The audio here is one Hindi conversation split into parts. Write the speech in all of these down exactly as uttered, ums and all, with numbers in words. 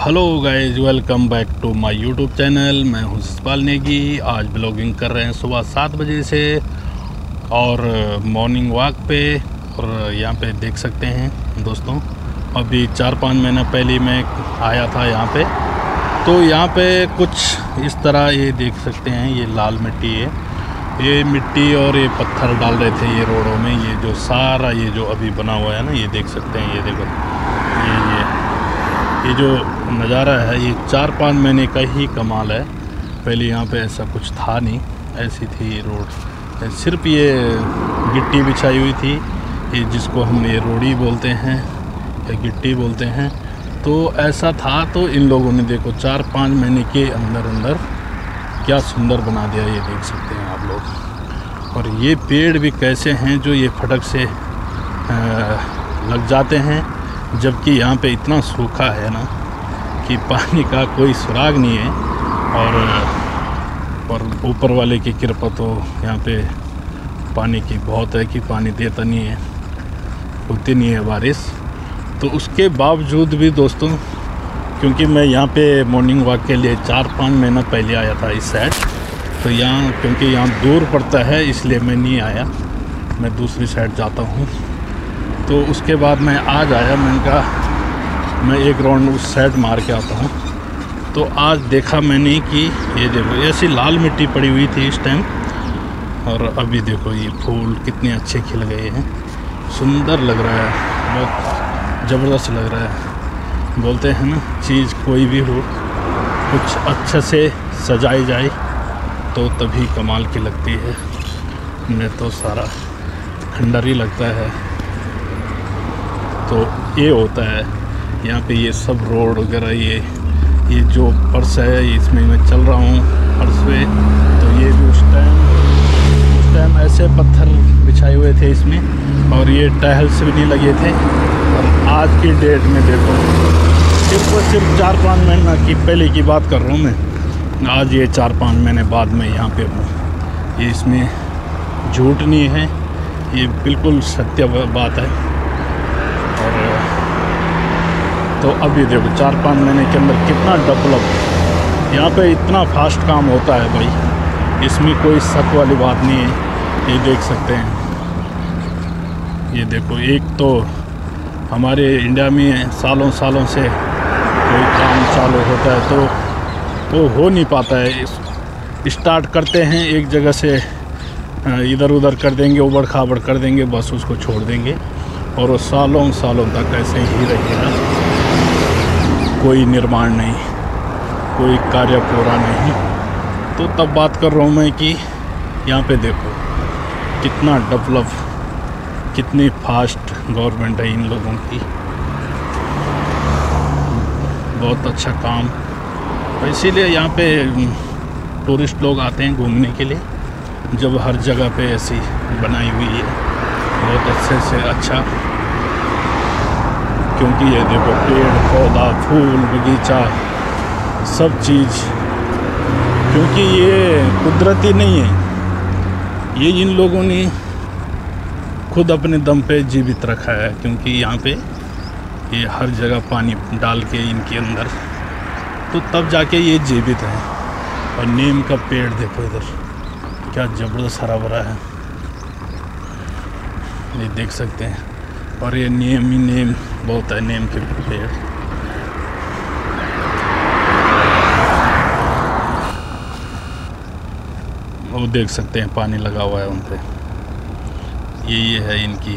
Hello guys, welcome back to my YouTube channel. मैं हूं जसपाल नेगी। आज ब्लॉगिंग कर रहे हैं सुबह सात बजे से और मॉर्निंग वॉक पे। और यहाँ पे देख सकते हैं दोस्तों, अभी चार पाँच महीना पहले मैं आया था यहाँ पे। तो यहाँ पे कुछ इस तरह ये देख सकते हैं, ये लाल मिट्टी है, ये मिट्टी और ये पत्थर डाल रहे थे ये रोडों में। ये जो सारा ये जो अभी बना हुआ है ना, ये देख सकते हैं, ये देखो ये ये ये जो नज़ारा है, ये चार पाँच महीने का ही कमाल है। पहले यहाँ पे ऐसा कुछ था नहीं, ऐसी थी रोड, सिर्फ ये गिट्टी बिछाई हुई थी, ये जिसको हम ये रोड़ी बोलते हैं या गिट्टी बोलते हैं। तो ऐसा था। तो इन लोगों ने देखो चार पाँच महीने के अंदर अंदर क्या सुंदर बना दिया, ये देख सकते हैं आप लोग। और ये पेड़ भी कैसे हैं जो ये फटक से लग जाते हैं, जबकि यहाँ पे इतना सूखा है ना कि पानी का कोई सुराग नहीं है। और और ऊपर वाले की कृपा तो यहाँ पे पानी की बहुत है कि पानी देता नहीं है, होती नहीं है बारिश। तो उसके बावजूद भी दोस्तों, क्योंकि मैं यहाँ पे मॉर्निंग वॉक के लिए चार पाँच महीना पहले आया था इस साइड, तो यहाँ क्योंकि यहाँ दूर पड़ता है इसलिए मैं नहीं आया, मैं दूसरी साइड जाता हूँ। तो उसके बाद मैं आज आया, मैंने कहा मैं एक राउंड उस साइड मार के आता हूँ। तो आज देखा मैंने कि ये देखो ऐसी लाल मिट्टी पड़ी हुई थी इस टाइम, और अभी देखो ये फूल कितने अच्छे खिल गए हैं, सुंदर लग रहा है, बहुत ज़बरदस्त लग रहा है। बोलते हैं ना, चीज़ कोई भी हो, कुछ अच्छे से सजाई जाए तो तभी कमाल की लगती है, नहीं तो सारा खंडर ही लगता है। तो ये होता है यहाँ पे, ये सब रोड वगैरह, ये ये जो फर्श है, इसमें मैं चल रहा हूँ फर्श पे। तो ये भी उस टाइम उस टाइम ऐसे पत्थर बिछाए हुए थे इसमें, और ये टाइल्स भी नहीं लगे थे। और आज की डेट में देखो, सिर्फ और सिर्फ चार पाँच महीना की पहले की बात कर रहा हूँ मैं, आज ये चार पाँच महीने बाद मैं यहाँ पे हूँ। ये इसमें झूठ नहीं है, ये बिल्कुल सत्य बात है। और तो अभी देखो चार पाँच महीने के अंदर कितना डेवलप, यहाँ पे इतना फास्ट काम होता है भाई, इसमें कोई शक वाली बात नहीं है। ये देख सकते हैं, ये देखो, एक तो हमारे इंडिया में सालों सालों से कोई काम चालू होता है तो वो हो नहीं पाता है। स्टार्ट करते हैं एक जगह से, इधर उधर कर देंगे, उबड़ खाबड़ कर देंगे, बस उसको छोड़ देंगे, और वो सालों सालों तक ऐसे ही रहेगा, कोई निर्माण नहीं, कोई कार्य पूरा नहीं। तो तब बात कर रहा हूँ मैं कि यहाँ पे देखो कितना डेवलप, कितनी फास्ट गवर्नमेंट है इन लोगों की, बहुत अच्छा काम। तो इसीलिए यहाँ पे टूरिस्ट लोग आते हैं घूमने के लिए, जब हर जगह पे ऐसी बनाई हुई है बहुत अच्छे से अच्छा। क्योंकि ये देखो पेड़ पौधा फूल बगीचा सब चीज़, क्योंकि ये कुदरती नहीं है, ये इन लोगों ने खुद अपने दम पे जीवित रखा है। क्योंकि यहाँ पे ये हर जगह पानी डाल के इनके अंदर, तो तब जाके ये जीवित है। और नीम का पेड़ देखो इधर क्या ज़बरदस्त हरा भरा है, ये देख सकते हैं। और ये नीम ही नीम बहुत है, नीम के पेड़। वो देख सकते हैं पानी लगा हुआ है उन पे, ये ये है इनकी,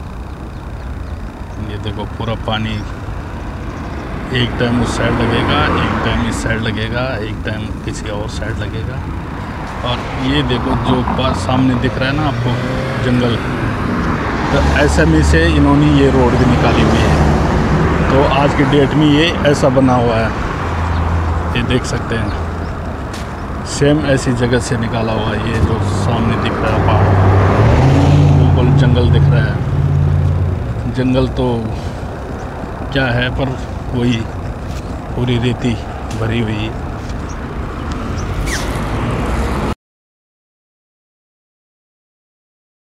ये देखो पूरा पानी एक टाइम उस साइड लगेगा, एक टाइम इस साइड लगेगा, एक टाइम किसी और साइड लगेगा। और ये देखो जो पास सामने दिख रहा है ना आपको जंगल, तो ऐसे में से इन्होंने ये रोड भी निकाली हुई है। तो आज की डेट में ये ऐसा बना हुआ है, ये देख सकते हैं, सेम ऐसी जगह से निकाला हुआ है। ये जो सामने दिख रहा है पहाड़, बिल्कुल जंगल दिख रहा है। जंगल तो क्या है, पर वही पूरी रेती भरी हुई